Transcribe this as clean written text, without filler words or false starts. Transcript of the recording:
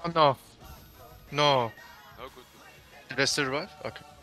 Oh no. No. No good. Did I survive? Okay.